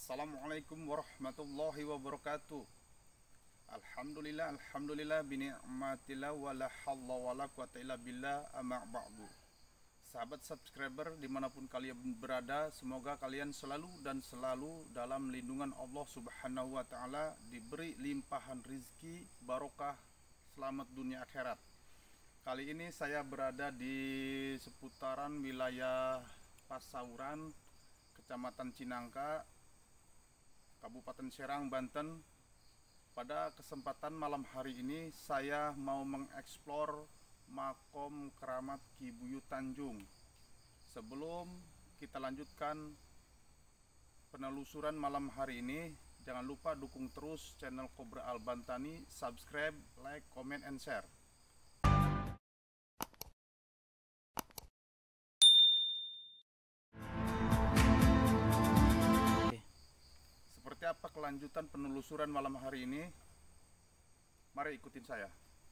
Assalamualaikum warahmatullahi wabarakatuh. Alhamdulillah bini'matillah wala halla wala quwata illa billah amma ba'du. Sahabat subscriber dimanapun kalian berada, semoga kalian selalu dalam lindungan Allah subhanahu wa ta'ala, diberi limpahan rizki, barokah, selamat dunia akhirat. Kali ini saya berada di seputaran wilayah Pasauran, Kecamatan Cinangka, Kabupaten Serang, Banten. Pada kesempatan malam hari ini saya mau mengeksplor makom keramat Ki Buyut Tanjung. Sebelum kita lanjutkan penelusuran malam hari ini, jangan lupa dukung terus channel Cobra Al Bantani, subscribe, like, comment, and share. Seperti apa kelanjutan penelusuran malam hari ini? Mari ikutin saya.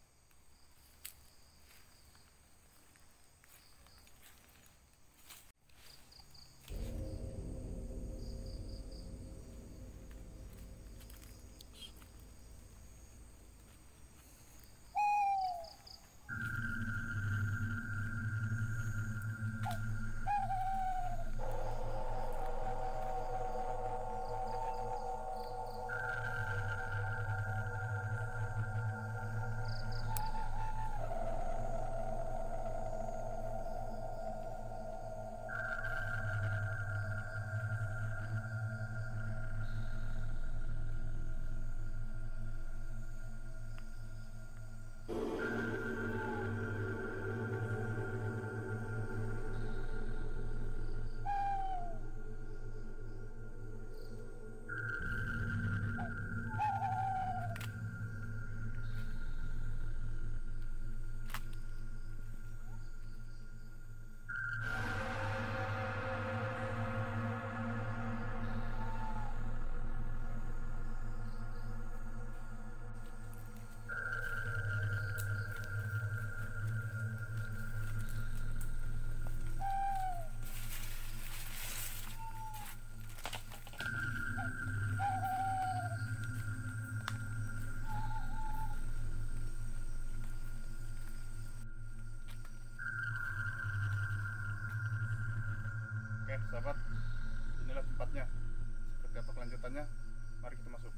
Oke sahabat, inilah tempatnya. Seperti apa kelanjutannya? Mari kita masuk.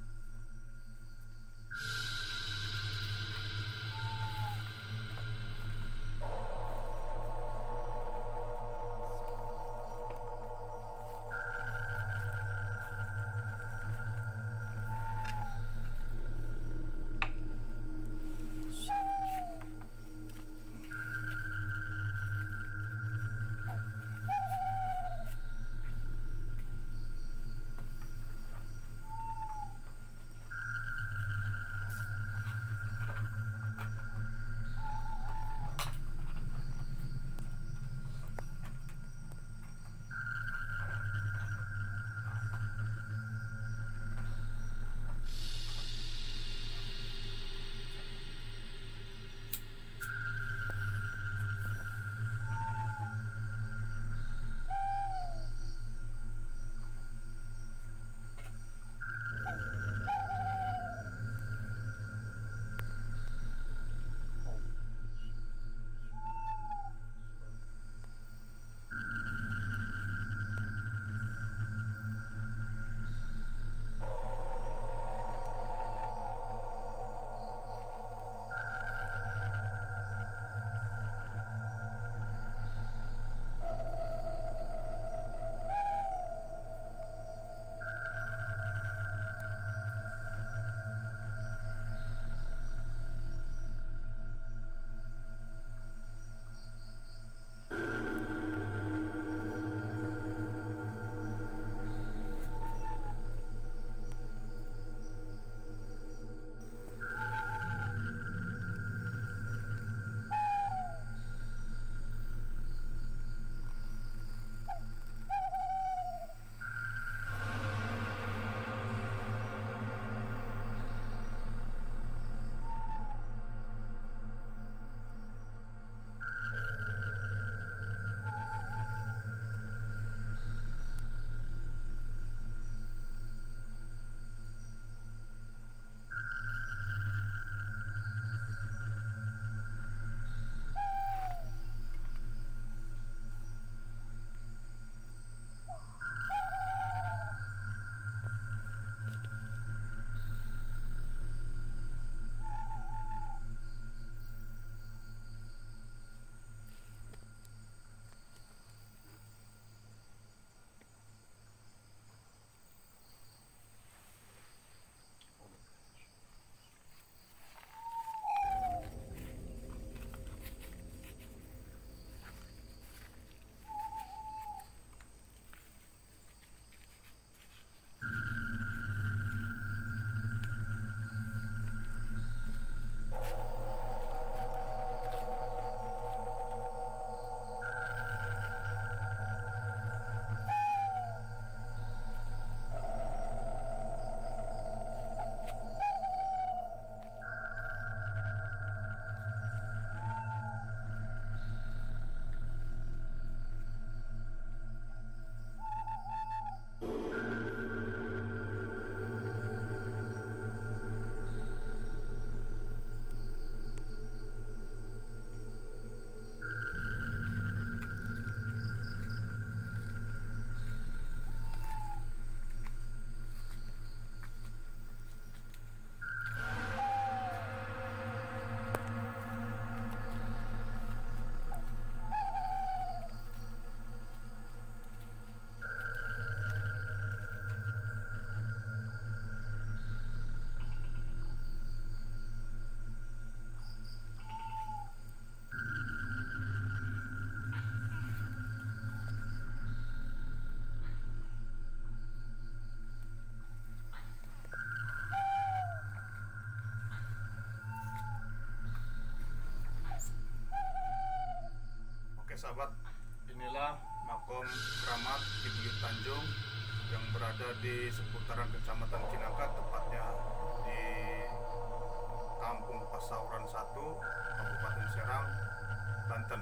sahabat, inilah makom keramat di Bukit Tanjung yang berada di seputaran Kecamatan Cinangka, tepatnya di Kampung Pasauran 1, Kabupaten Serang, Banten.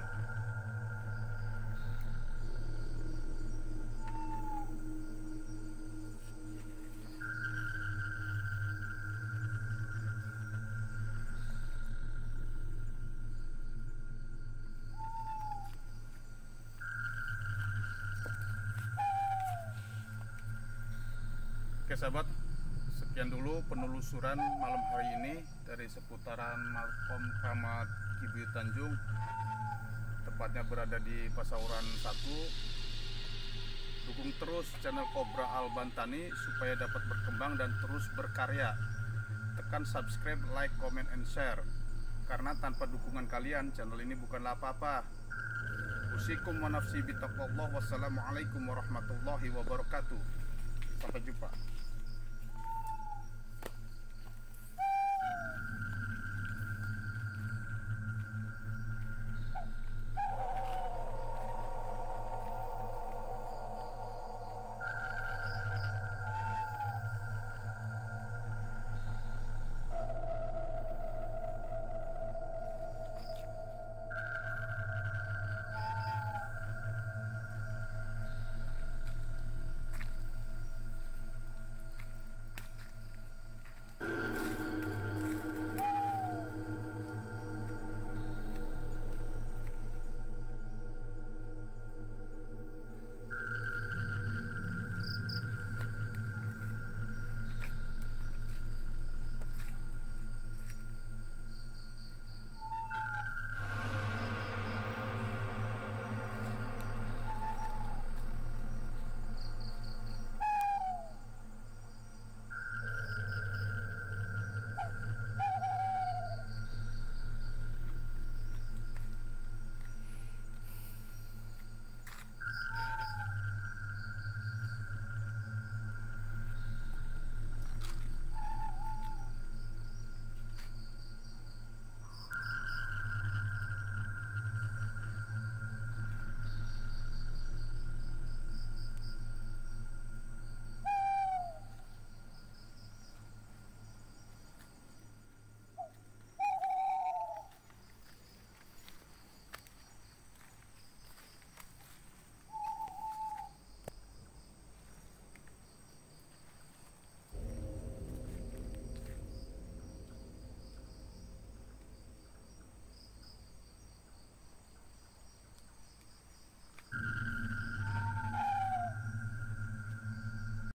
Oke sahabat, sekian dulu penelusuran malam hari ini dari seputaran makom keramat di Bukit Tanjung, tepatnya berada di Pasauran 1. Dukung terus channel Cobra Al Bantani supaya dapat berkembang dan terus berkarya. Tekan subscribe, like, comment, and share, karena tanpa dukungan kalian channel ini bukanlah apa-apa. Usikum wa nafsi bitaqwallah. Wassalamualaikum warahmatullahi wabarakatuh. Sampai jumpa.